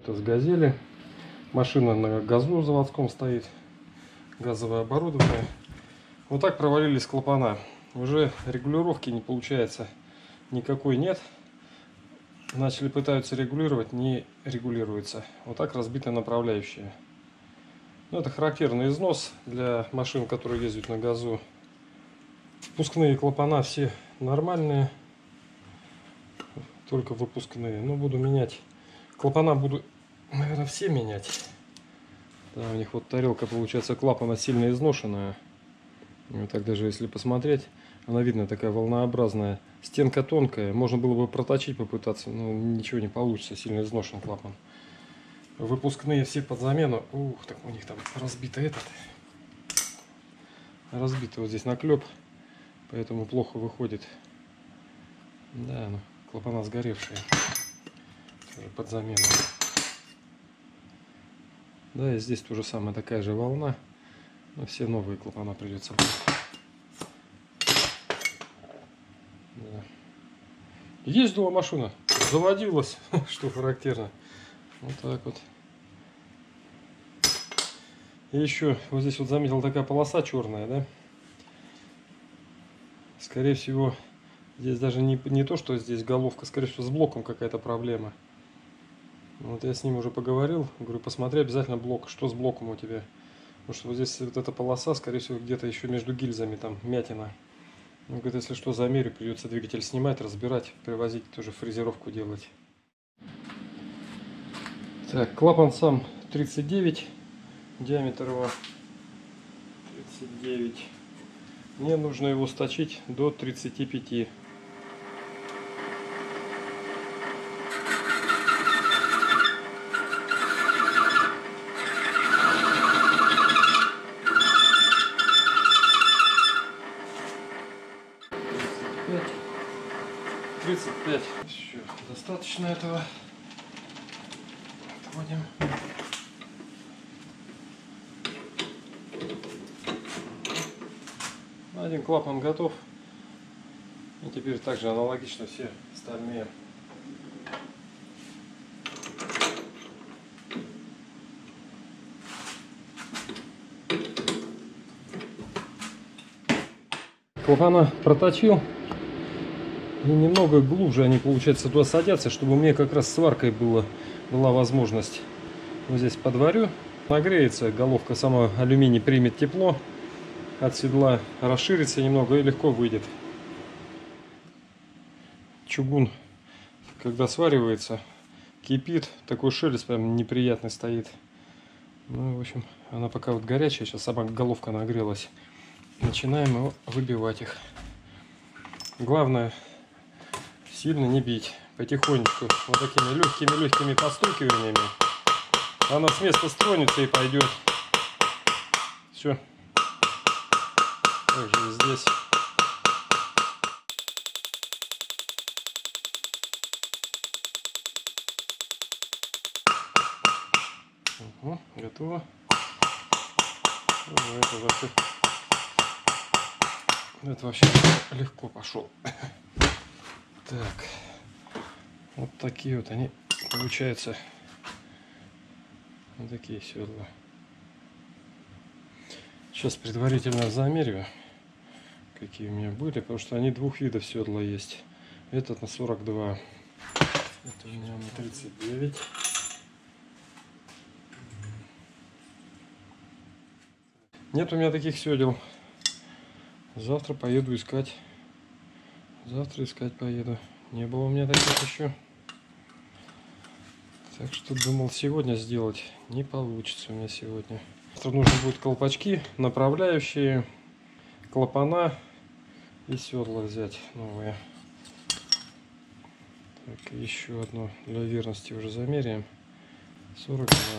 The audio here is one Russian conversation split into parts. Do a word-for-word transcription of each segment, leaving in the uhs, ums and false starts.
Это с «Газели». Машина на газу заводском стоит. Газовое оборудование. Вот так провалились клапана. Уже регулировки не получается. Никакой нет. Начали пытаются регулировать, не регулируется. Вот так разбиты направляющие. Ну, это характерный износ для машин, которые ездят на газу. Впускные клапана все нормальные. Только выпускные. Но буду менять. Клапана буду, наверное, все менять. Да, у них вот тарелка, получается, клапана сильно изношенная. Вот так даже если посмотреть, она видно такая волнообразная. Стенка тонкая, можно было бы проточить попытаться, но ничего не получится, сильно изношен клапан. Выпускные все под замену. Ух, так у них там разбито этот. Разбито вот здесь наклеп, поэтому плохо выходит. Да, ну, клапана сгоревшие. Под замену. Да, и здесь тоже самая такая же волна. Но все новые клапана придется брать. Да. Ездила машина, заводилась, что характерно. Вот так вот. И еще вот здесь вот заметил такая полоса черная, да? Скорее всего, здесь даже не, не то, что здесь головка, скорее всего, с блоком какая-то проблема. Вот я с ним уже поговорил, говорю, посмотри обязательно блок, что с блоком у тебя. Потому что вот здесь вот эта полоса, скорее всего, где-то еще между гильзами там мятина. Он говорит, если что, замерю, придется двигатель снимать, разбирать, привозить, тоже фрезеровку делать. Так, клапан сам тридцать девять, диаметр его тридцать девять. Мне нужно его сточить до тридцати пяти. тридцать пять. Еще достаточно этого. Отводим. Один клапан готов. И теперь также аналогично все остальные. Клапана проточил. И немного глубже они, получается, туда садятся, чтобы мне как раз сваркой было, была возможность. Вот здесь подварю. Нагреется, головка сама алюминий примет тепло от седла, расширится немного и легко выйдет. Чугун, когда сваривается, кипит, такой шелест прям неприятный стоит. Ну, в общем, она пока вот горячая, сейчас сама головка нагрелась. Начинаем выбивать их. Главное, сильно не бить, потихонечку, вот такими легкими-легкими постукиваниями. Она с места стронется и пойдет. Все. Также и здесь. Угу, готово. Ну, это вообще, это вообще легко пошел. Так, вот такие вот они получаются, вот такие седла. Сейчас предварительно замерю, какие у меня были, потому что они двух видов седла есть. Этот на сорок два, это у меня на тридцать девять. Нет у меня таких седел. Завтра поеду искать. Завтра искать поеду. Не было у меня таких еще. Так что думал сегодня сделать. Не получится у меня сегодня. Завтра нужно будет колпачки, направляющие, клапана и седла взять новые. Так, еще одно для верности уже замеряем. сорок два.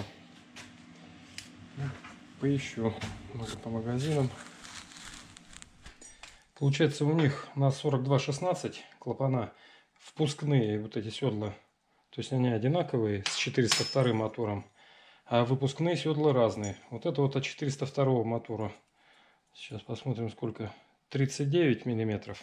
Поищу по магазинам. Получается, у них на сорок два шестнадцать клапана впускные вот эти седла. То есть они одинаковые с четыреста вторым мотором. А выпускные седла разные. Вот это вот от четыреста второго мотора. Сейчас посмотрим сколько. тридцать девять миллиметров.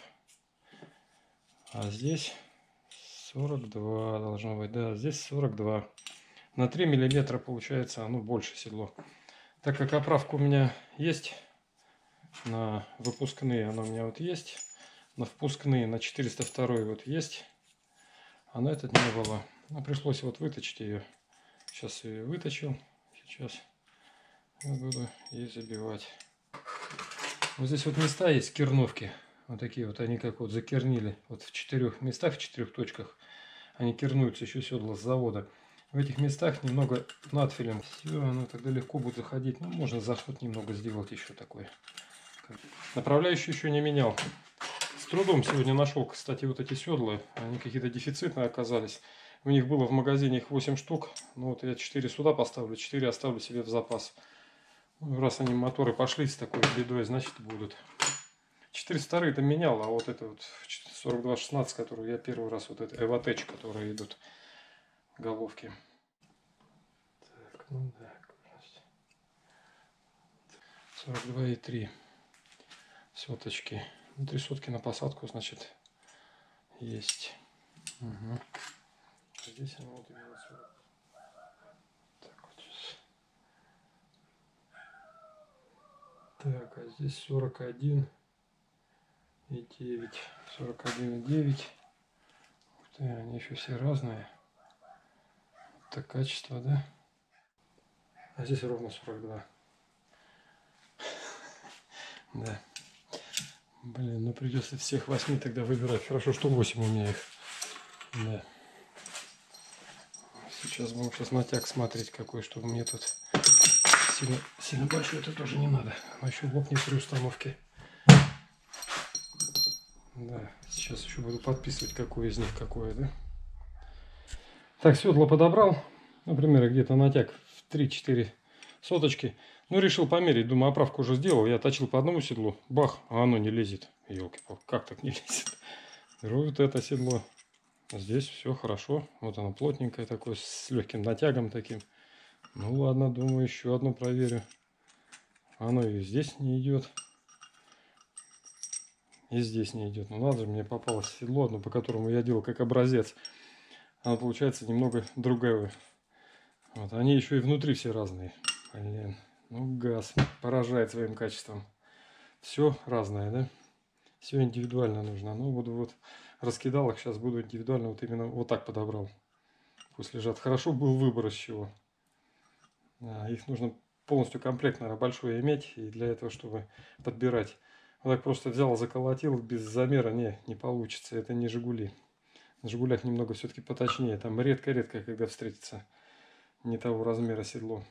А здесь сорок два должно быть. Да, здесь сорок два. на три миллиметра получается оно больше седло. Так как оправка у меня есть на выпускные, она у меня вот есть, на впускные на четыреста два вот есть, а на этот не было. Но пришлось вот выточить ее. Сейчас ее выточил, сейчас я буду ей забивать. Вот здесь вот места есть керновки, вот такие вот, они как вот закернили, вот в четырех местах, в четырех точках они кернуются, еще седла с завода. В этих местах немного надфилем, все, оно тогда легко будет заходить. Ну, можно заход немного сделать еще такой. Направляющий еще не менял. С трудом сегодня нашел, кстати, вот эти седла, они какие-то дефицитные оказались. У них было в магазине их восемь штук, ну вот я четыре сюда поставлю, четыре оставлю себе в запас. Ну, раз они моторы пошли с такой бедой, значит будут. четыреста два это менял, а вот это вот сорок два шестнадцать, которую я первый раз, вот это Эвотеч, которые идут головки. Так, ну да, сорок два и три соточки. Ну, три сотки на посадку, значит, есть. Угу. Здесь она вот именно сорок. Так, вот сейчас. Так, а здесь сорок один и девять. сорок один и девять. Ух ты, они еще все разные. Так, качество, да? А здесь ровно сорок два. Да. Блин, ну придется всех восьми тогда выбирать. Хорошо, что восемь у меня их. Да. Сейчас будем сейчас натяг смотреть какой, чтобы мне тут сильно, сильно большой это тоже не надо. Но еще лопнет при установке. Да, сейчас еще буду подписывать, какой из них какое, да. Так, седло подобрал. Например, где-то натяг в три-четыре соточки. Ну, решил померить. Думаю, оправку уже сделал. Я точил по одному седлу. Бах, а оно не лезет. Ёлки-палки, как так не лезет? Беру вот это седло. Здесь все хорошо. Вот оно плотненькое такое, с легким натягом таким. Ну ладно, думаю, еще одну проверю. Оно и здесь не идет. И здесь не идет. Ну надо же, мне попалось седло одно, по которому я делал как образец. Оно получается немного другое. Вот, они еще и внутри все разные. Блин. Ну, газ поражает своим качеством. Все разное, да? Все индивидуально нужно. Ну, буду вот раскидал их, сейчас буду индивидуально вот именно вот так подобрал. Пусть лежат. Хорошо был выбор из чего. А, их нужно полностью комплект, наверное, большой иметь. И для этого, чтобы подбирать. Вот так просто взял, заколотил без замера. Не, не получится. Это не Жигули. На Жигулях немного все-таки поточнее. Там редко-редко, когда встретится не того размера седло.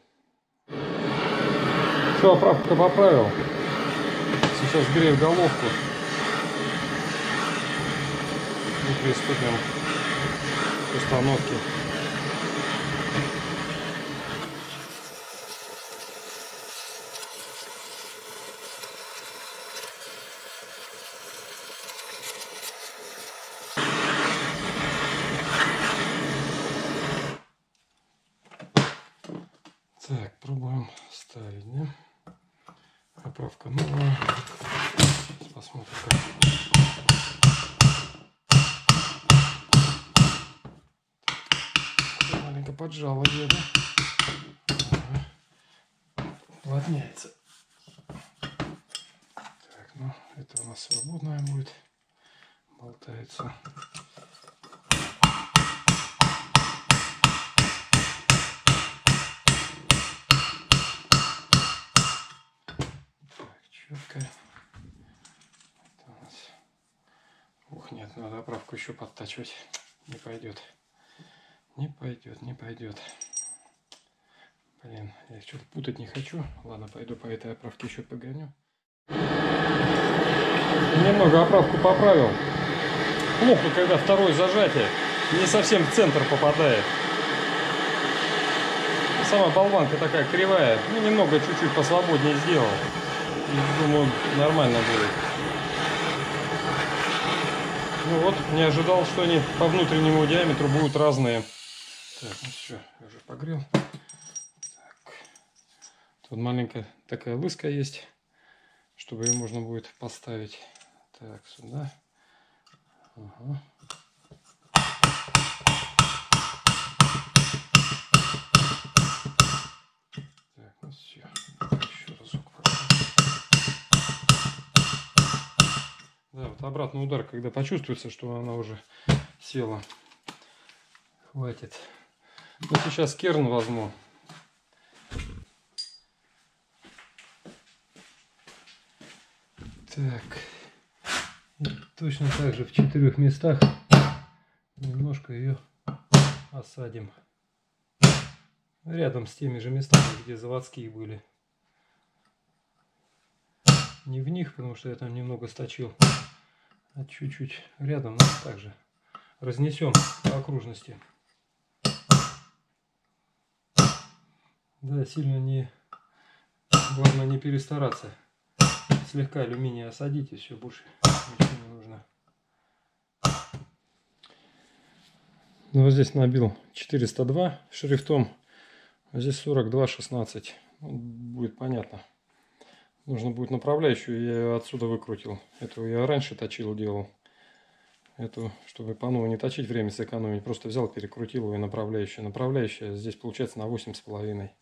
Все, оправку поправил. Сейчас грею головку. И приступим к установке. Так, пробуем ставить, да? Оправка новая. Сейчас посмотрим, как. Маленько поджало ее, да? Ага. Уплотняется. Так, ну, это у нас свободная будет. Болтается. Четко. Это у нас... Ух, нет, надо оправку еще подтачивать. Не пойдет. Не пойдет, не пойдет. Блин, я что-то путать не хочу. Ладно, пойду по этой оправке еще погоню. Немного оправку поправил. Плохо, когда второе зажатие не совсем в центр попадает. Сама болванка такая кривая. Ну, немного чуть-чуть посвободнее сделал. Думаю, нормально будет. Ну вот, не ожидал, что они по внутреннему диаметру будут разные. Так, ну все, я уже погрел. Так. Тут маленькая такая лыска есть, чтобы ее можно будет поставить. Так, сюда. Ага. вот обратный удар, когда почувствуется, что она уже села. Хватит. Ну, сейчас керн возьму. Так. И точно так же в четырех местах немножко ее осадим. Рядом с теми же местами, где заводские были. Не в них, потому что я там немного сточил, а чуть-чуть рядом, но также разнесем по окружности. Да, сильно не, главное не перестараться. Слегка алюминия осадить, и все, больше ничего не нужно. Ну, вот здесь набил четыреста два шрифтом, а здесь сорок два шестнадцать. Будет понятно. Нужно будет направляющую, я ее отсюда выкрутил. Эту я раньше точил, делал. Эту, чтобы по новой не точить, время сэкономить, просто взял, перекрутил ее направляющую. Направляющая здесь получается на восемь с половиной.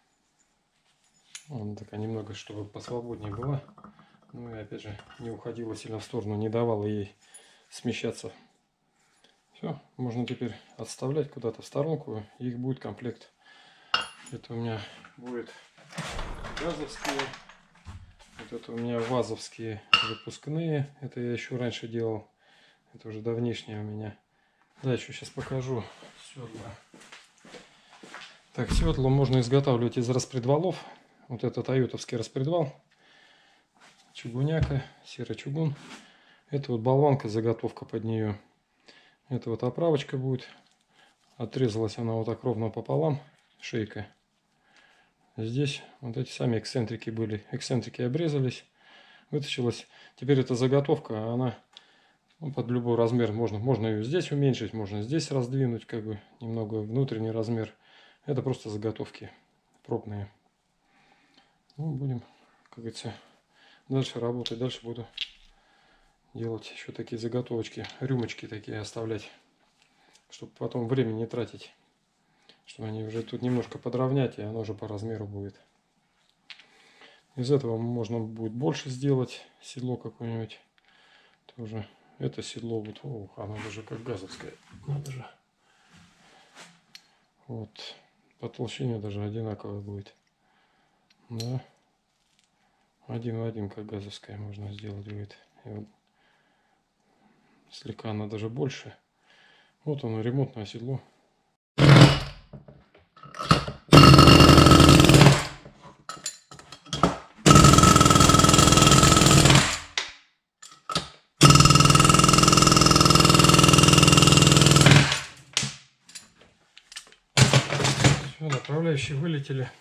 Она такая немного, чтобы посвободнее была. Ну и опять же не уходила сильно в сторону, не давала ей смещаться. Все, можно теперь отставлять куда-то в сторонку, и их будет комплект. Это у меня будет газовские. Вот это у меня вазовские выпускные. Это я еще раньше делал. Это уже давнишние у меня. Да, еще сейчас покажу седла. Так, седло можно изготавливать из распредвалов. Вот это тойотовский распредвал. Чугуняка, серый чугун. Это вот болванка, заготовка под нее. Это вот оправочка будет. Отрезалась она вот так ровно пополам. Шейка. Здесь вот эти сами эксцентрики были. Эксцентрики обрезались. Вытащилась. Теперь эта заготовка, она ну, под любой размер. Можно, можно ее здесь уменьшить, можно здесь раздвинуть. Как бы немного внутренний размер. Это просто заготовки пробные. Ну, будем, как говорится, дальше работать. Дальше буду делать еще такие заготовочки. Рюмочки такие оставлять. Чтобы потом время не тратить. Чтобы они уже тут немножко подровнять, и оно уже по размеру будет. Из этого можно будет больше сделать. Седло какое-нибудь. Тоже. Это седло вот. Ох, оно даже как газовское. Надо же. Вот. По толщине даже одинаковое будет. Да. Один в один, как газовская, можно сделать будет. И вот слегка она даже больше. Вот оно, ремонтное седло. Все, направляющие вылетели.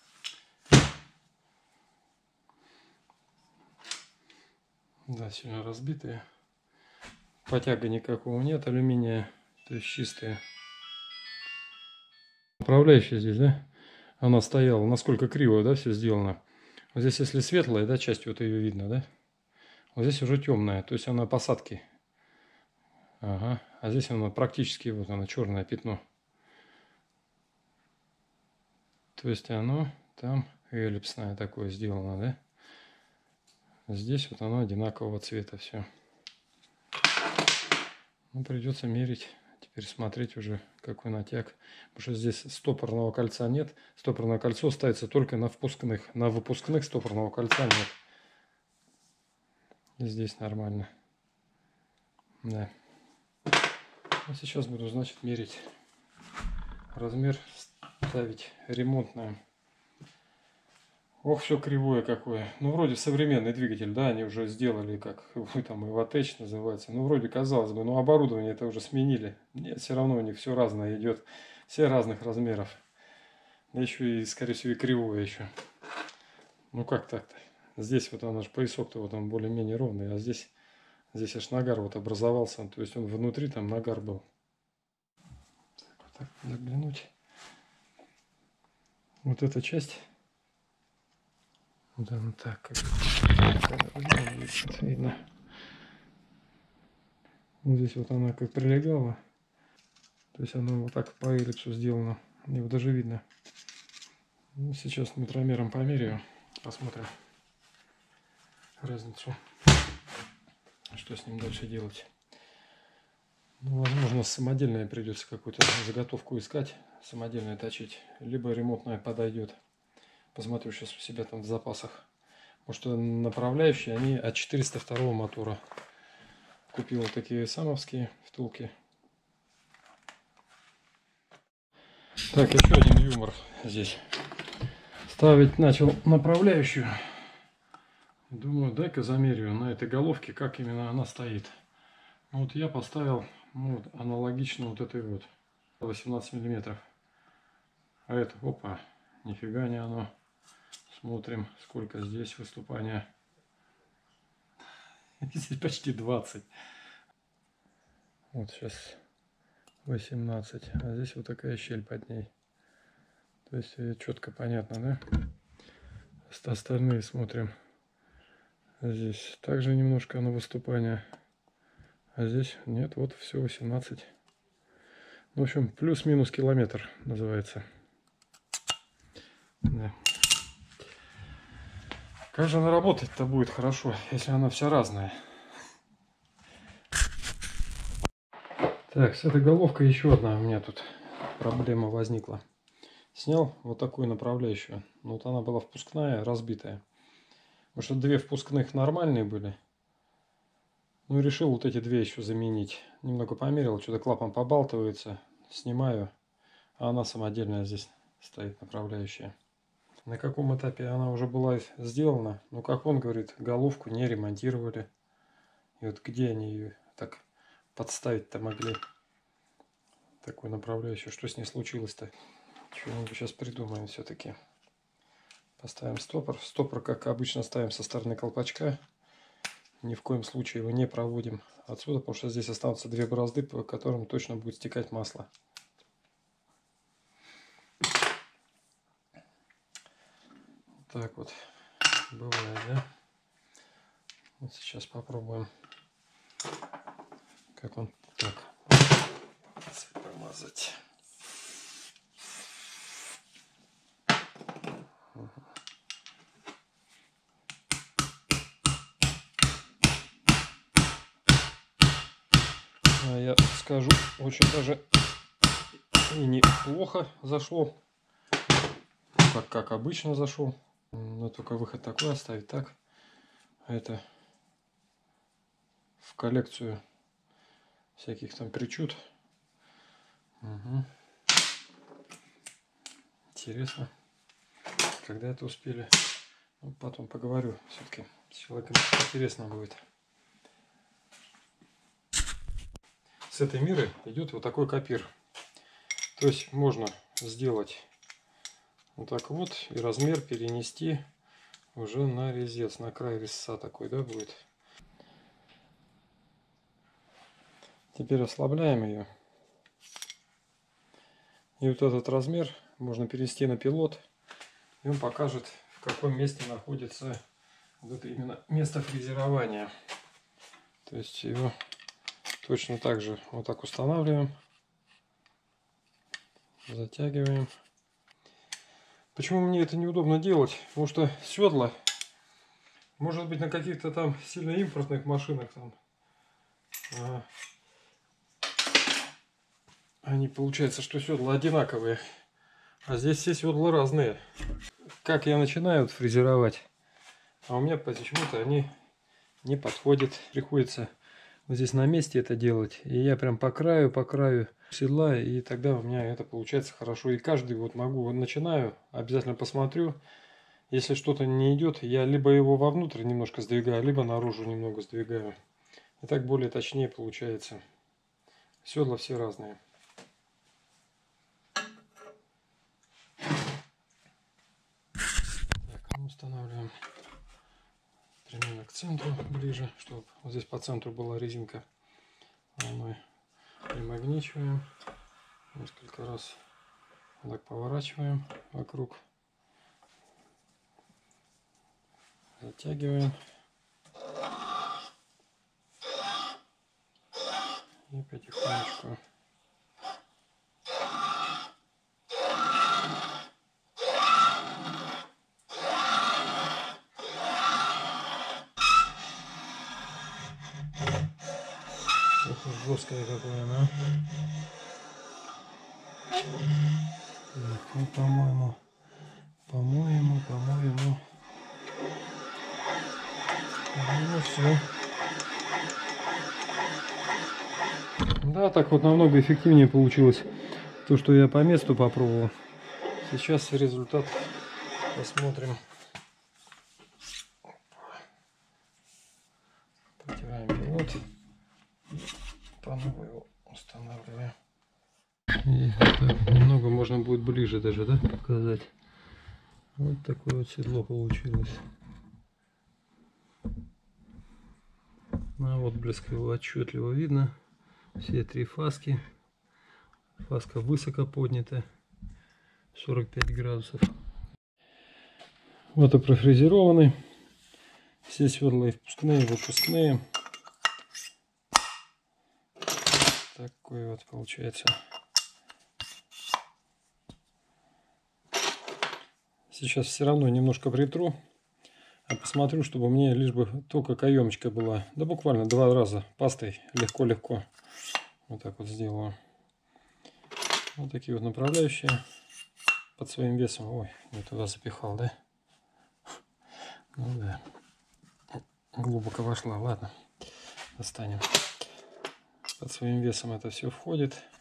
Да, сильно разбитые. Потяга никакого нет, алюминия, то есть чистые. Направляющая здесь, да? Она стояла, насколько криво, да, все сделано. Вот здесь, если светлая, да, часть вот ее видно, да? Вот здесь уже темная, то есть она посадки. Ага, а здесь она практически, вот она, черное пятно. То есть оно там эллипсное такое сделано, да? Здесь вот оно одинакового цвета все. Ну, придется мерить, теперь смотреть уже, какой натяг. Потому что здесь стопорного кольца нет. Стопорное кольцо ставится только на впускных. На выпускных стопорного кольца нет. И здесь нормально. Да. А сейчас буду, значит, мерить размер, ставить ремонтное. Ох, все кривое какое. Ну, вроде современный двигатель, да, они уже сделали, как вы там, Иватеч называется. Ну, вроде, казалось бы, но оборудование это уже сменили. Нет, все равно у них все разное идет. Все разных размеров. Да еще и, скорее всего, и кривое еще. Ну, как так-то? Здесь вот он аж поясок-то вот он более-менее ровный, а здесь, здесь аж нагар вот образовался. То есть он внутри там нагар был. Так, вот так заглянуть. Вот эта часть. Да, ну так, как видно. Вот здесь вот она как прилегала. То есть она вот так по эллипсу сделана. Его даже видно. Ну, сейчас метромером померяю. Посмотрим разницу. что с ним дальше делать. Ну, возможно, самодельная придется какую-то заготовку искать, самодельная точить, либо ремонтная подойдет. Посмотрю сейчас у себя там в запасах. Потому что направляющие, они от четыреста второго мотора. Купил такие самовские втулки. Так, еще один юмор здесь. Ставить начал направляющую. Думаю, дай-ка замерю на этой головке, как именно она стоит. Ну, вот я поставил, ну, вот, аналогично вот этой вот восемнадцать миллиметров. А это, опа, нифига не оно. Смотрим, сколько здесь выступания. Здесь почти двадцать. Вот сейчас восемнадцать. А здесь вот такая щель под ней. То есть четко понятно, да? Остальные смотрим. Здесь также немножко на выступание. А здесь нет, вот все восемнадцать. В общем, плюс-минус километр называется. Да. Как же она работать-то будет хорошо, если она вся разная? Так, с этой головкой еще одна у меня тут проблема возникла. Снял вот такую направляющую. Вот она была впускная, разбитая. Потому что две впускных нормальные были. Ну и решил вот эти две еще заменить. Немного померил, что-то клапан побалтывается. Снимаю. А она самодельная здесь стоит, направляющая. На каком этапе она уже была сделана? Ну, как он говорит, головку не ремонтировали. И вот где они ее так подставить-то могли? Такую направляющую. Что с ней случилось-то? Что-нибудь сейчас придумаем все-таки. Поставим стопор. Стопор, как обычно, ставим со стороны колпачка. Ни в коем случае его не проводим отсюда, потому что здесь останутся две борозды, по которым точно будет стекать масло. Так вот бывает, да? Вот сейчас попробуем, как он так помазать. А я скажу, очень даже и неплохо зашло, как, как обычно зашел. Но только выход такой оставить так. А это в коллекцию всяких там причуд. Угу. Интересно, когда это успели. Ну, потом поговорю. Все-таки с человеком интересно будет. С этой миры идет вот такой копир. То есть можно сделать вот так вот и размер перенести уже на резец, на край резца такой, да, будет. Теперь ослабляем ее. И вот этот размер можно перенести на пилот, и он покажет, в каком месте находится вот это именно место фрезерования. То есть его точно так же вот так устанавливаем, затягиваем. Почему мне это неудобно делать? Потому что седла, может быть, на каких-то там сильно импортных машинах там, а, они, получается, что седла одинаковые, а здесь все седла разные. Как я начинаю фрезеровать, а у меня почему-то они не подходят. Приходится вот здесь на месте это делать, и я прям по краю, по краю седла, и тогда у меня это получается хорошо. И каждый вот могу, вот начинаю, обязательно посмотрю, если что-то не идет, я либо его вовнутрь немножко сдвигаю, либо наружу немного сдвигаю. И так более точнее получается. Седла все разные. Так, устанавливаем примерно к центру ближе, чтобы вот здесь по центру была резинка. Мы примагничиваем, несколько раз вот так поворачиваем вокруг, затягиваем и потихонечку жесткое какое оно. Ну, по-моему, по-моему, по-моему, по-моему, все. Да, так вот намного эффективнее получилось то, что я по месту попробовал. Сейчас результат посмотрим. Протираем пилот. По новой его устанавливаем. И так, немного можно будет ближе даже, да, показать. Вот такое вот седло получилось. На отблеск его отчетливо видно. Все три фаски. Фаска высоко поднята. сорок пять градусов. Вот и профрезерованный. Все седла и впускные, и выпускные. Такой вот получается. Сейчас все равно немножко притру, а посмотрю, чтобы мне лишь бы только каемочка была. Да буквально два раза пастой легко-легко. Вот так вот сделаю. Вот такие вот направляющие под своим весом. Ой, не туда запихал, да? Ну да. Глубоко вошла. Ладно, достанем. Под своим весом это все входит.